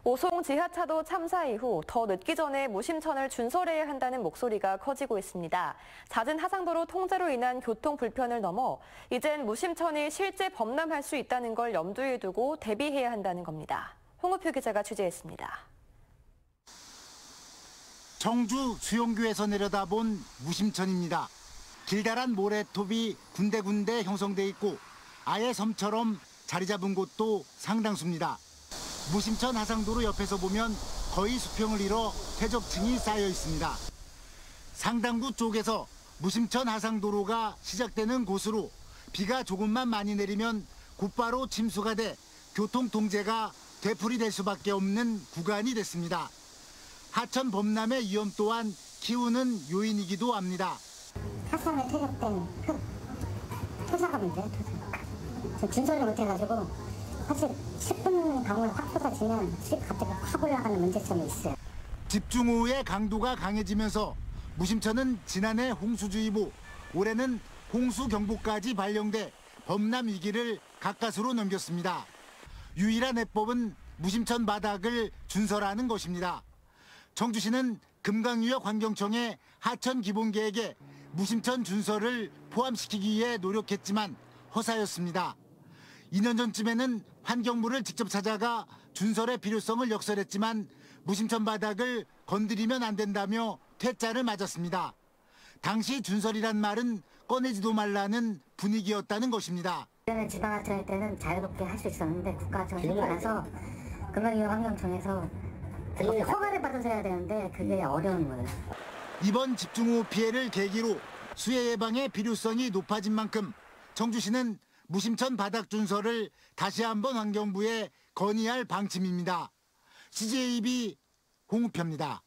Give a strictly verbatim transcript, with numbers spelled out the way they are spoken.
오송 지하차도 참사 이후 더 늦기 전에 무심천을 준설해야 한다는 목소리가 커지고 있습니다. 잦은 하상도로 통제로 인한 교통 불편을 넘어 이젠 무심천이 실제 범람할 수 있다는 걸 염두에 두고 대비해야 한다는 겁니다. 홍우표 기자가 취재했습니다. 청주 수용교에서 내려다본 무심천입니다. 길다란 모래톱이 군데군데 형성돼 있고 아예 섬처럼 자리 잡은 곳도 상당수입니다. 무심천 하상도로 옆에서 보면 거의 수평을 이뤄 퇴적층이 쌓여 있습니다. 상당구 쪽에서 무심천 하상도로가 시작되는 곳으로 비가 조금만 많이 내리면 곧바로 침수가 돼 교통 통제가 되풀이될 수밖에 없는 구간이 됐습니다. 하천 범람의 위험 또한 키우는 요인이기도 합니다. 하산에 퇴적된 흙, 토사가 문제예요, 토사. 준설을 못해가지고 사실 십 분 강물 확 쏟아지면 수익 갑자기 확 올라가는 문제점이 있어요. 집중호우의 강도가 강해지면서 무심천은 지난해 홍수주의보, 올해는 홍수경보까지 발령돼 범람 위기를 가까스로 넘겼습니다. 유일한 해법은 무심천 바닥을 준설하는 것입니다. 청주시는 금강유역 환경청의 하천 기본계획에 무심천 준설을 포함시키기 위해 노력했지만 허사였습니다. 이 년 전쯤에는 환경부를 직접 찾아가 준설의 필요성을 역설했지만 무심천 바닥을 건드리면 안 된다며 퇴짜를 맞았습니다. 당시 준설이란 말은 꺼내지도 말라는 분위기였다는 것입니다. 예전에 지방하천 할 때는 자유롭게 할 수 있었는데 국가하천 생기고 나서 금강유역 환경청에서 허가를 받아서 해야 되는데 그게 어려운 거예요. 이번 집중호우 피해를 계기로 수해 예방의 필요성이 높아진 만큼 청주시는 무심천 바닥 준설을 다시 한번 환경부에 건의할 방침입니다. 씨제이비 홍우표입니다.